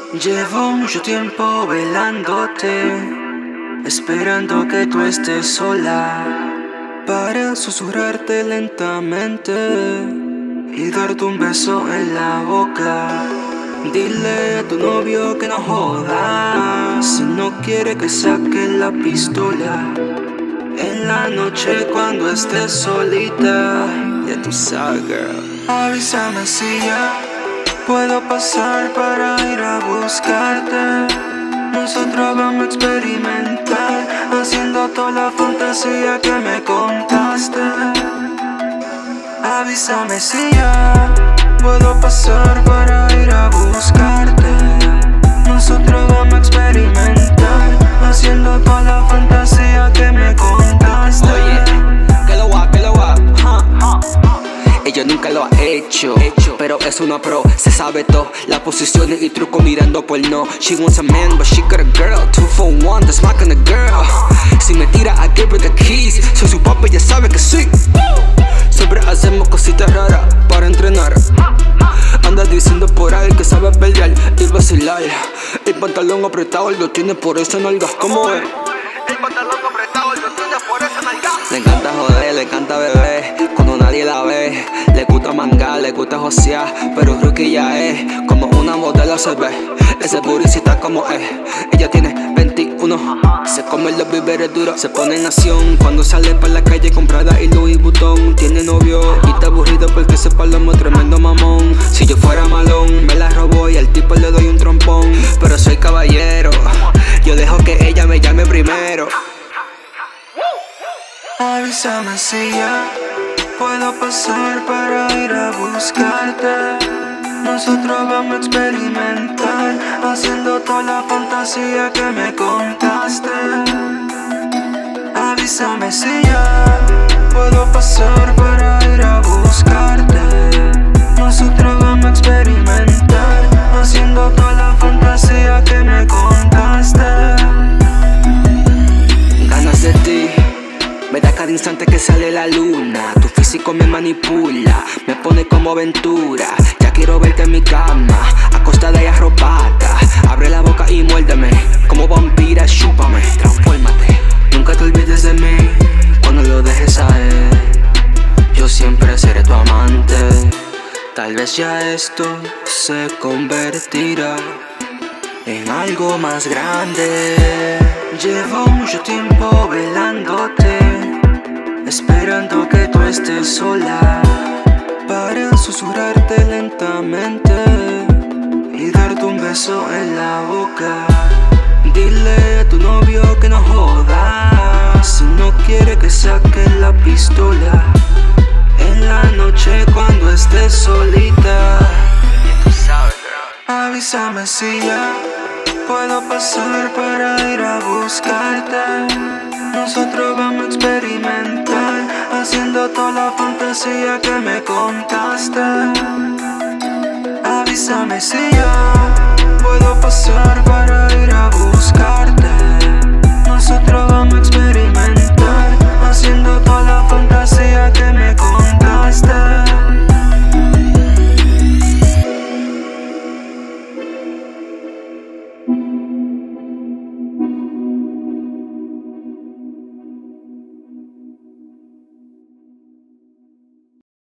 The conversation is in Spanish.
Llevo mucho tiempo velándote, esperando que tú estés sola, para susurrarte lentamente y darte un beso en la boca. Dile a tu novio que no joda, si no quiere que saque la pistola. En la noche cuando estés solita, ya tú sabes, girl. Avísame si ya puedo pasar para ir a buscarte. Nosotros vamos a experimentar, haciendo toda la fantasía que me contaste. Avísame si ya puedo pasar para ir a buscarte. Nosotros vamos a experimentar, haciendo toda la fantasía que me contaste. Oye, que lo va, ella nunca lo ha hecho, pero es una pro, se sabe todo. Las posiciones y trucos mirando porno. She wants a man, but she got a girl. 2 for 1, that's my kind of girl. Si me tira, I give her the keys. Soy su papá, ya sabe que sí. Siempre hacemos cositas raras para entrenar. Anda diciendo por ahí que sabe pelear y vacilar. El pantalón apretado, él lo tiene por esa nalga. ¿Cómo es? El pantalón apretado, él lo tiene por esa nalga. Le encanta joder, le encanta beber cuando nadie la ve. Le gusta mangar, le gusta josear, pero Rookie ya es como una modelo se ve. Ese publicita como es. Ella tiene 21, se come los víveres duros, se pone en acción cuando sale para la calle comprada y Louis Vuitton. Tiene novio y está aburrido porque ese palomo es tremendo mamón. Si yo fuera malón, me la robó y al tipo le doy un trompón. Pero soy caballero, yo dejo que ella me llame primero. Avísame si ya puedo pasar para ir a buscarte. Nosotros vamos a experimentar, haciendo toda la fantasía que me contaste. Avísame si ya puedo pasar para ir a buscarte. Nosotros vamos a experimentar, haciendo toda la fantasía que me contaste. Ganas de ti me da cada instante que sale la luna. Tu físico me manipula, me pone como aventura. Ya quiero verte en mi cama, acostada y arropada. Abre la boca y muérdeme, como vampira, chúpame, transfórmate. Nunca te olvides de mí cuando lo dejes a él. Yo siempre seré tu amante. Tal vez ya esto se convertirá en algo más grande. Llevo mucho tiempo velándote, esperando que tú estés sola, para susurrarte lentamente y darte un beso en la boca. Dile a tu novio que no joda, si no quiere que saque la pistola. En la noche cuando estés solita, Tú sabes, girl. avísame si ya puedo pasar para ir a buscarte. Nosotros vamos a experimentar, haciendo toda la fantasía que me contaste. Avísame si ya puedo pasar para ir a buscarte.